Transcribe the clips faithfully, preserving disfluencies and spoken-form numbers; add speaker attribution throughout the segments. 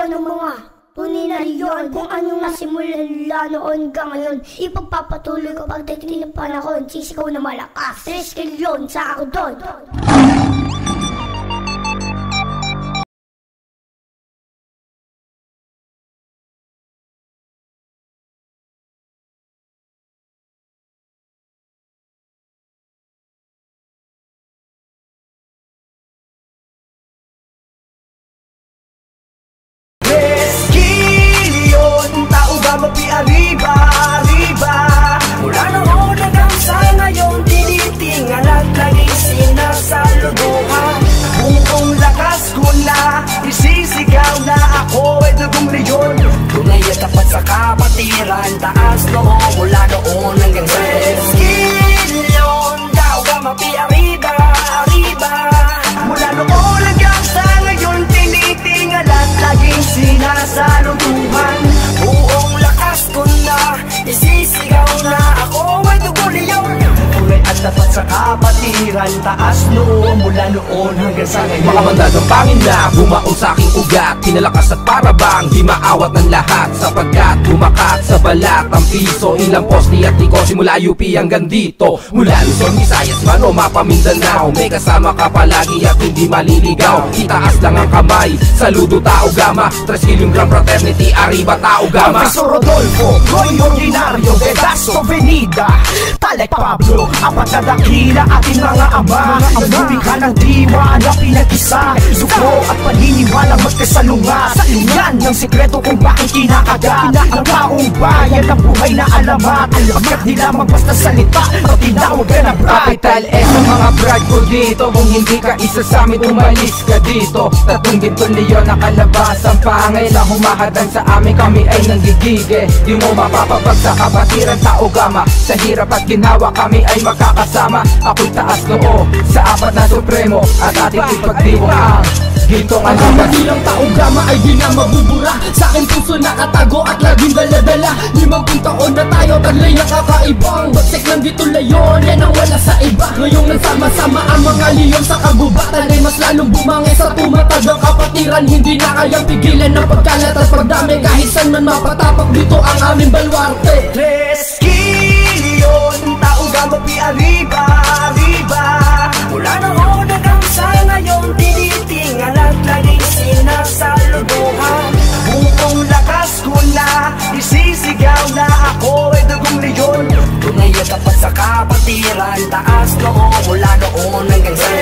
Speaker 1: ng mga tunay na leon. Kung anong nasimulan nila noon hanggang ngayon, ipagpapatuloy ko pagdating ng panahon. Sisigaw na malakas, tres kilyon sa ako doon.
Speaker 2: Arriba, arriba. Mula noon hanggang sa ngayon, tinitingal at laging sinasaluduhan. Buong lakas ko na, isisigaw na ako ay dugong leyon. Tunay at tapat sa kapatiran, taas noo mula noon hanggang sa Eskilyon. Dauga mapi arriba, arriba. Mula noon hanggang sa ngayon, tinitingal at laging sinasaluduhan. Buong lakas ko na, isisigaw na ako ay dugong leyon. Tunay at tapat sa kapatiran, taas noo mula noon hanggang sa ngayon.
Speaker 3: Mga bandad ng pangin na bumaon sa aking ugat, pinalakas at parabang di maawat ng lahat, sapagkat bumakat sa balat ang piso. Ilang posti at tiko simula U P hanggang dito, mula Luzon, Visayas, Manoma, Pamindanao. May kasama ka palagi at hindi maliligaw. Itaas lang ang kamay, saludo tao gama, tres kilogram fraternity, arriba tao gama.
Speaker 2: Profesor Rodolfo, Roy Ordinario, Vedasto, Venida, Talek Pablo, apat na dakila ating mga ama. Nagbibigha ng diwa na pinag-isa, suko at paniniwala magkasalunga. Yan ang sekreto kung bakit kinakaga ang taong bayan ng buhay na alamat. Pagkat di lamang basta salita, at tinawag ka na brad.
Speaker 3: Capital S ang mga brad ko dito. Kung hindi ka isa sa amin, umalis ka dito. Tatlong gintong leon nakalabas ang pangay na humahadang sa amin, kami ay nanggigige. Di mo mapapapag sa kapatiran tao gama. Sa hirap at ginawa kami ay magkakasama. Ako'y taas noo sa apat na supremo at ating ipagdiwang ang gintong aligas.
Speaker 4: Ilang taong gama ay di na mabubura, sa aking puso nakatago at laging daladala. Limampung taon na tayo, taglay nakakaibang bagsik ng dito layon, yan ang wala sa iba. Ngayong nagsama-sama ang mga leon sa kagubatan ay mas lalong bumangay sa tumatagang kapatiran. Hindi na kayang pigilan ng pagkalat at pagdami, kahit saan man mapatapak dito ang aming balwarte.
Speaker 2: Tres kilyon, tao gama pi arriba, arriba. Mula noon hanggang sa ngayon, tinitingal at laging sinasaluduhan. Buong lakas ko na, isisigaw na ako ay dugong leyon. Tunay at tapat sa kapatiran, taas noo mula noon hanggang sa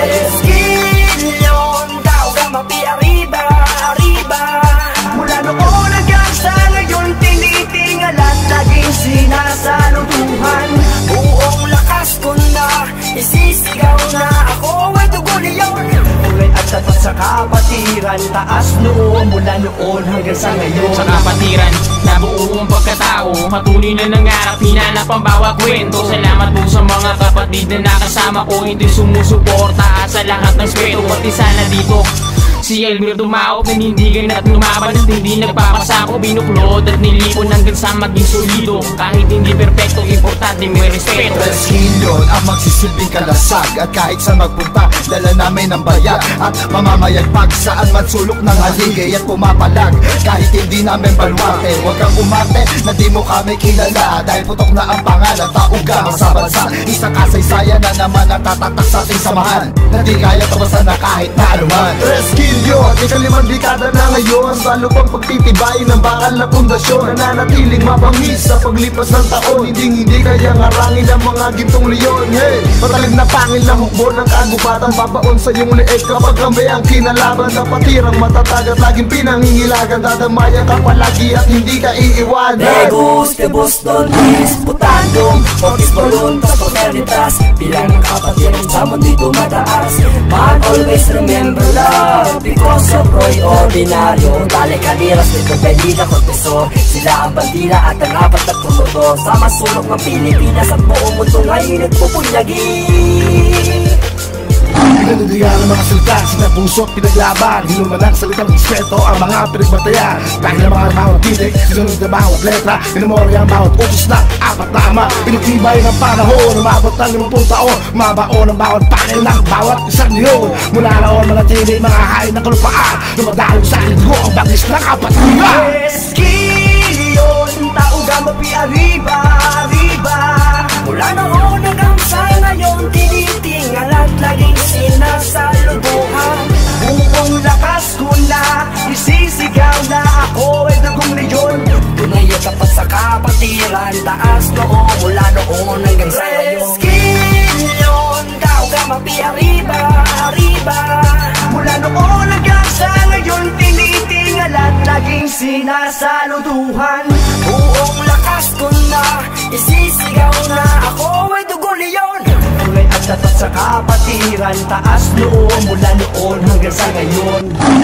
Speaker 2: Eskilyon. Dauga mapi arriba, arriba. Mula noon hanggang sa ngayon, tinitingal at laging sinasaluduhan. Buong lakas ko na, isisigaw na ako ay dugong leyon. Tunay at tapat sa kapatiran, taas noo mula noon hanggang sa ngayon.
Speaker 5: Sa kapatiran, nabuo ang pagkatao, patuloy na nangarap, hinanap ang bawat kwento. Salamat po sa mga kapatid na nakasama ko, hindi sumusuporta sa lahat ng speto. Pati sana dito si Elmer Dumao, panindigan at lumaban at hindi nagpapasako. Binuklod at nilipon hanggang sa maging solido. Kahit hindi perfecto, importante may respeto.
Speaker 6: Tres kilyon ang magsisilbing kalasag, at kahit saan magpunta, dala namin ang bayag at mamamayagpag saan man sulok ng haligay at pumapalag. Kahit hindi namin balwarte, huwag kang umarte na di mo kami kilala, dahil putok na ang pangalan, tauga sa bansa. Isang kasaysayan na naman ang tatatak sa ating samahan, na di kaya tawasan na kahit na anuman. Tres kilyon, ikalimang dekada na ngayon, lalo pang pagtitibay ng bakal na pundasyon, nananatiling mabangis sa paglipas ng taon. Hindi hindi kaya ngarangin ang mga gintong leon. Hey, matalim na pangil na hukbo ng kagubatan, babaon sa iyong leeg kapag kami ang kinalaban. Kapatirang matatag at laging pinangingilagan, dadamayan ka palagi at hindi ka iiwanan.
Speaker 2: Negus, tebus, donis, putandong, fortis voluntas, fraternitas, bilang ng kapatirang sa mundo tumataas. Man, always remember love, because of Roy Ordinario. Dale Caniras, Nito Benita, Confessor, sila ang bandila at ang apat na promotor. Sa masulok ng Pilipinas at buong mundo ngayon nagpupunyagi.
Speaker 7: Pinanundihan ang mga salita, sinapuso't pinaglaban. Hinuman ang salitang respeto ang mga pinagbatayan. Dahil ang mga bawat titik, sinunod na bawat letra, minumorya ang bawat utos na apat na ama. Pinagtibay ng panahon, umabot ng limampung taon, mabaon ang bawat panel ng bawat isang niyon. Mula noon manatili mga hain ng kalupaan, lumadalo sa linggo ang bagis ng kapatiran.
Speaker 2: Eskilyon, tao gamapi arriba, arriba. Mula noon hanggang sa ngayon, tinitingal at laging sinasalubuhan. Buong lakas ko na, isisigaw na ako ay dagong leyon. Tunay at tapat sa kapatiran, taas noon mula noon hanggang sa ngayon. Eskilyon, tao gamapi arriba, arriba. Mula noon hanggang sa ngayon, tinitingal at laging sinasaluduhan. Buong lakas ko na, isisigaw na ako ay dugo leyon. Tunay at tapat sa kapatiran, taas noon mula noon hanggang sa ngayon.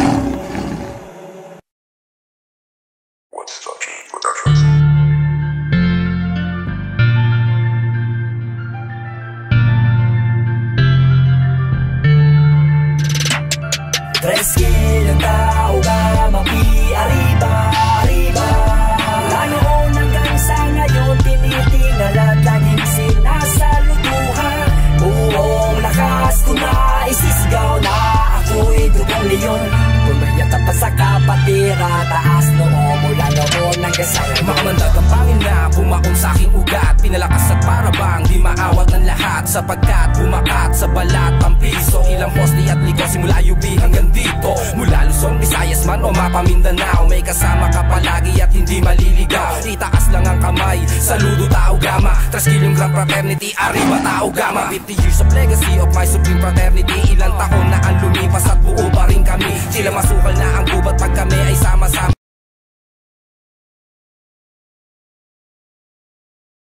Speaker 2: Tres kilang tao gamapi arriba, arriba. Mula noon hanggang sa ngayon, tinitingal at laging sinasaluduhan. Buong lakas ko na, isisigaw na ako'y dugong leyon. Tunay at tapat sa kapatira, taas noon mula noon hanggang sa ngayon.
Speaker 3: Mamandagampangin na bumaon sa aking ugat, pinalakas at parabang di maawat ng lahat, sapagkat bumakat sa balat ang piso. Ilang poste at liko simula U P hanggang dito. Mula Luzon, Visayas man o Mapamindanao, may kasama ka palagi at hindi maliligaw. Itaas lang ang kamay, saludo tao gama. Tres kilyong grand fraternity, arriba tao gama. Fifty years of legacy of my supreme fraternity. Ilang taon na ang lumipas at buo pa rin kami. Sila masukal na ang gubat pag kami ay sama-sama.